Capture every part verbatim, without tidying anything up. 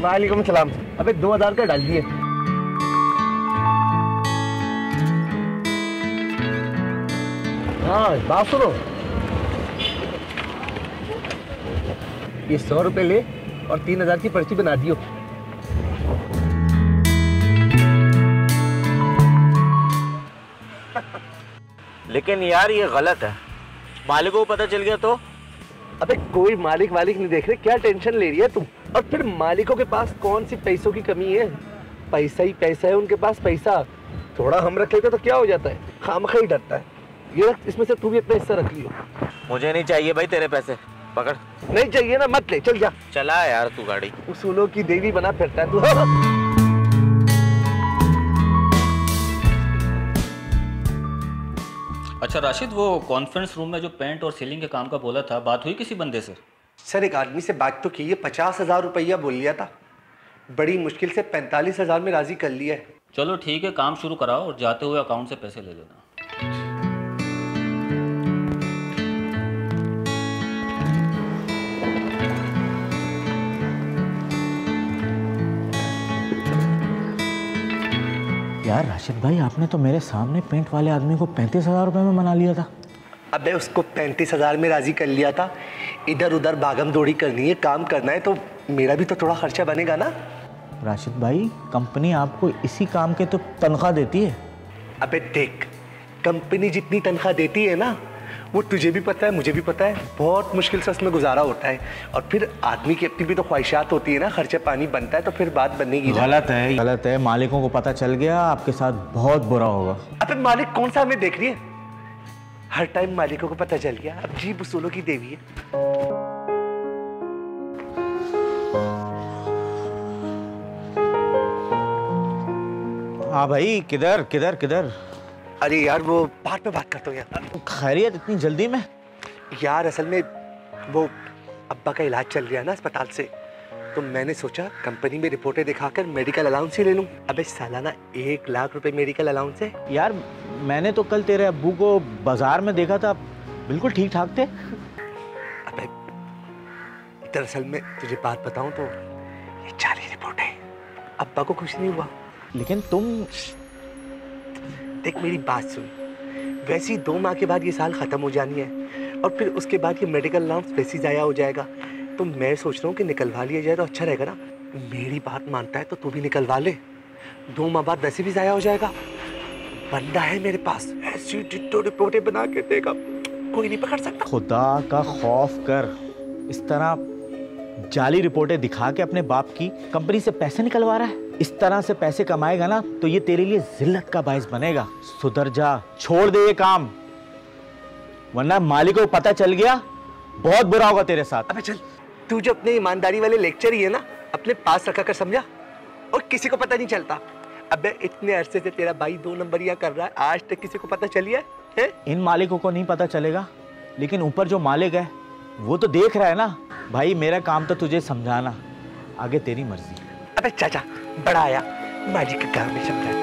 वालेकुम सलाम। अबे दो हजार का डाल दिए। हाँ बात सुनो, ये सौ रुपए ले और तीन हजार की पर्ची बना दियो। लेकिन यार ये गलत है, मालिक को पता चल गया तो? अबे कोई मालिक वालिक नहीं देख रहे, क्या टेंशन ले रही है तू? और फिर मालिकों के पास कौन सी पैसों की कमी है, पैसा ही पैसा है उनके पास। पैसा थोड़ा हम रख लेते तो क्या हो जाता है, खामखा ही डरता है। ये रख, इसमें से तू भी अपना हिस्सा रख लियो। मुझे नहीं चाहिए भाई तेरे पैसे, पकड़। नहीं चाहिए ना, मत ले, चल जा। चला यार तू गाड़ी, उसूलों की देवी बना फिरता है तू। अच्छा राशिद, वो कॉन्फ्रेंस रूम में जो पेंट और सीलिंग के काम का बोला था, बात हुई किसी बंदे से? सर एक आदमी से बात तो की है, पचास हजार रुपया बोल लिया था, बड़ी मुश्किल से पैंतालीस हजार में राजी कर लिया है। चलो ठीक है, काम शुरू कराओ और जाते हुए अकाउंट से पैसे ले लेना। यार राशिद भाई, आपने तो मेरे सामने पेंट वाले आदमी को पैंतीस हजार रुपए में मना लिया था। अबे उसको पैंतीस हजार में राजी कर लिया था, इधर उधर भागम दौड़ी करनी है, काम करना है, तो मेरा भी तो थोड़ा खर्चा बनेगा ना। राशिद भाई, कंपनी आपको इसी काम के तो तनख्वाह देती है। अबे देख, कंपनी जितनी तनख्वाह देती है ना, वो तुझे भी पता है, मुझे भी पता है, बहुत मुश्किल से उसमें गुजारा होता है। और फिर आदमी की अपनी भी तो ख्वाहिशात होती है ना, खर्चे पानी बनता है, तो फिर बात बनेगी। गलत है, गलत है। मालिकों को पता चल गया, आपके साथ बहुत बुरा होगा। अबे मालिक कौन सा हमें देख रही है, हर टाइम मालिकों को पता चल गया। अब जी उसूलों की देवी है। हाँ भाई, किधर किधर किधर? अरे यार वो बाद में बात करता हूँ यार। खैरियत इतनी जल्दी में? यार असल में वो अब्बा का इलाज चल रहा है ना अस्पताल से, तो मैंने सोचा कंपनी में रिपोर्टें दिखाकर मेडिकल अलाउंस ही ले लूं। अबे सालाना एक लाख रुपए मेडिकल अलाउंस है। यार मैंने तो कल तेरे अब्बू को बाजार में देखा था, बिल्कुल ठीक ठाक थे। अबे दरअसल में तुझे बात बताऊं तो ये जाली रिपोर्ट है, अब्बा को कुछ नहीं हुआ। लेकिन तुम देख मेरी बात सुन, वैसे ही दो माह के बाद ये साल खत्म हो जानी है और फिर उसके बाद ये मेडिकल अलाउंस वैसे ही जाया हो जाएगा, तो मैं सोच रहा हूँ कि निकलवा लिया जाए तो अच्छा रहेगा ना। मेरी बात मानता है तो तू भी निकलवा ले, दो माह बाद वैसे भी जाया हो जाएगा। बंदा है मेरे पास, ऐसी डिट्टो रिपोर्टें बना के देगा, कोई नहीं पकड़ सकता। खुदा का खौफ कर, इस तरह जाली रिपोर्टें दिखा के अपने बाप की कंपनी से पैसे निकलवा रहा है। इस तरह से पैसे कमाएगा ना तो ये तेरे लिए जिल्लत का बाइस बनेगा। सुधर जा, छोड़ दे ये काम, वरना मालिक को पता चल गया बहुत बुरा होगा तेरे साथ। अबे चल, तू जो अपने ईमानदारी वाले लेक्चर ही है ना, अपने पास रखा कर, समझा? और किसी को पता नहीं चलता। अबे इतने अरसे से तेरा भाई दो नंबरियां कर रहा है, आज तक किसी को पता चली है? इन मालिकों को नहीं पता चलेगा, लेकिन ऊपर जो मालिक है वो तो देख रहा है ना। भाई मेरा काम तो तुझे समझाना, आगे तेरी मर्जी। अबे चाचा बड़ा आया, मालिक का काम में समझा।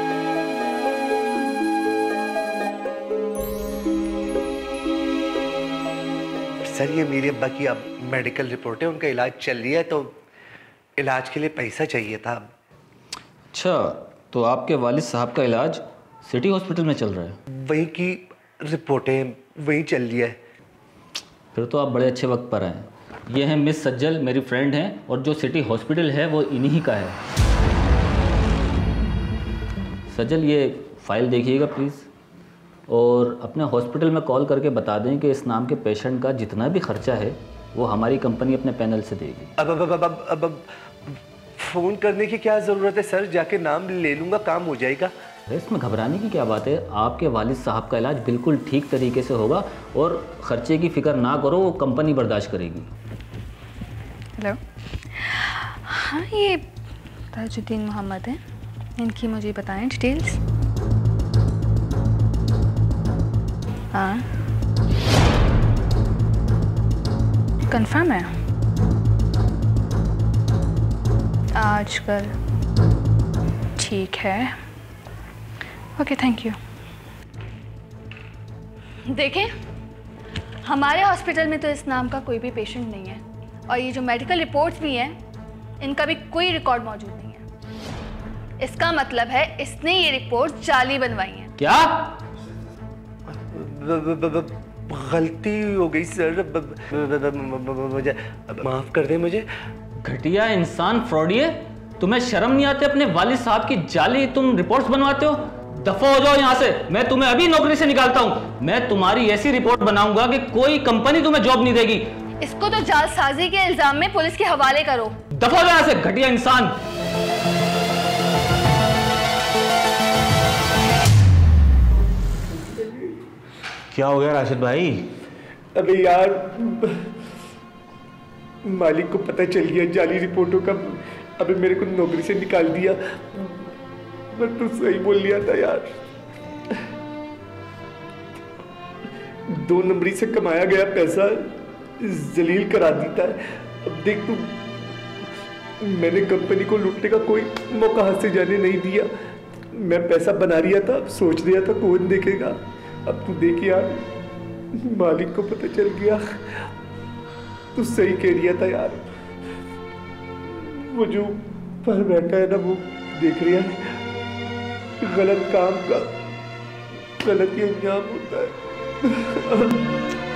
सर ये मेरे अब्बा की अब मेडिकल रिपोर्ट है, उनका इलाज चल रही है, तो इलाज के लिए पैसा चाहिए था। अच्छा, तो आपके वालिद साहब का इलाज सिटी हॉस्पिटल में चल रहा है? वहीं की रिपोर्टें वहीं चल रही है। फिर तो आप बड़े अच्छे वक्त पर आए। ये हैं मिस सज्जल, मेरी फ्रेंड हैं, और जो सिटी हॉस्पिटल है वो इन्हीं का है। सज्जल ये फाइल देखिएगा प्लीज़, और अपने हॉस्पिटल में कॉल करके बता दें कि इस नाम के पेशेंट का जितना भी खर्चा है वो हमारी कंपनी अपने पैनल से देगी। अब अब अब अब अब, अब फ़ोन करने की क्या ज़रूरत है सर, जाके नाम ले लूँगा, काम हो जाएगा। इसमें घबराने की क्या बात है, आपके वालिद साहब का इलाज बिल्कुल ठीक तरीके से होगा और ख़र्चे की फ़िक्र ना करो, वो कंपनी बर्दाश्त करेगी। हेलो, हाँ ये ताजुद्दीन मोहम्मद हैं, इनकी मुझे बताएं डिटेल्स। हाँ कंफर्म है, आजकल ठीक है, ओके थैंक यू। देखें हमारे हॉस्पिटल में तो इस नाम का कोई भी पेशेंट नहीं है, और ये जो मेडिकल रिपोर्ट्स भी हैं इनका भी कोई रिकॉर्ड मौजूद नहीं है। इसका मतलब है इसने ये रिपोर्ट जाली बनवाई है। क्या? गलती हो गई सर, मुझे माफ कर दे मुझे। घटिया इंसान, फ्रॉडिये, तुम्हें शर्म नहीं आती? अपने वालिद साहब की जाली तुम रिपोर्ट्स बनवाते हो? दफा हो जाओ यहाँ से, मैं तुम्हें अभी नौकरी से निकालता हूँ। मैं तुम्हारी ऐसी रिपोर्ट बनाऊंगा कि कोई कंपनी तुम्हें जॉब नहीं देगी। इसको तो जालसाजी के इल्जाम में पुलिस के हवाले करो। दफा हो जाओ यहाँ से, घटिया इंसान। क्या हो गया राशिद भाई? अबे यार, मालिक को पता चल गया जाली रिपोर्टों का, अबे मेरे को नौकरी से निकाल दिया। मैं तो सही बोल लिया था यार, दो नंबरी से कमाया गया पैसा जलील करा देता है। अब देख तू, मैंने कंपनी को लूटने का कोई मौका हाथ से जाने नहीं दिया। मैं पैसा बना रिया था, सोच रिया था कौन देखेगा। अब तू देख यार, मालिक को पता चल गया। तू सही कह रिया था यार, वो जो पर बैठा है ना वो देख रिया है, गलत काम का गलत ही अंजाम होता है।